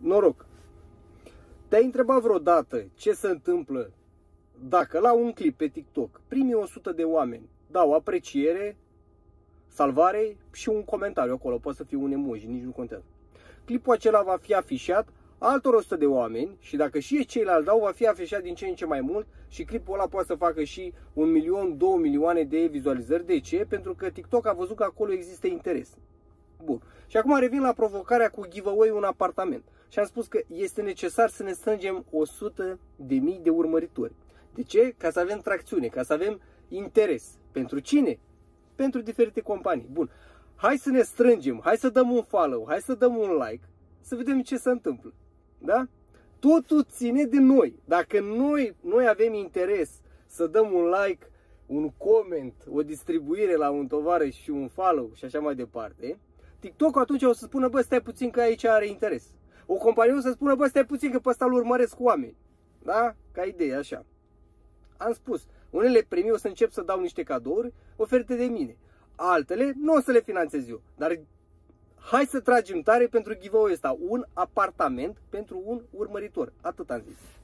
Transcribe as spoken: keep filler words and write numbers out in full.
noroc. Te-ai întrebat vreodată ce se întâmplă dacă la un clip pe TikTok primii o sută de oameni dau apreciere, salvare și un comentariu acolo, poate să fie un emoji, nici nu contează. Clipul acela va fi afișat altor o sută de oameni și dacă și ceilalți dau, va fi afișat din ce în ce mai mult și clipul ăla poate să facă și un milion, două milioane de vizualizări. De ce? Pentru că TikTok a văzut că acolo există interes. Bun. Și acum revin la provocarea cu giveaway un apartament. Și am spus că este necesar să ne strângem o sută de mii de urmăritori. De ce? Ca să avem tracțiune, ca să avem interes. Pentru cine? Pentru diferite companii. Bun. Hai să ne strângem, hai să dăm un follow, hai să dăm un like, să vedem ce se întâmplă. Da? Totul ține de noi. Dacă noi, noi avem interes să dăm un like, un comment, o distribuire la un tovarăș și un follow și așa mai departe, TikTok atunci o să spună, bă, stai puțin că aici are interes. O companie o să spună, bă, stai puțin că pe ăsta îl urmăresc oameni. Da? Ca idee, așa. Am spus, unele premii o să încep să dau niște cadouri oferite de mine. Altele nu o să le finanțez eu. Dar hai să tragem tare pentru giveaway ăsta. Un apartament pentru un urmăritor. Atât am zis.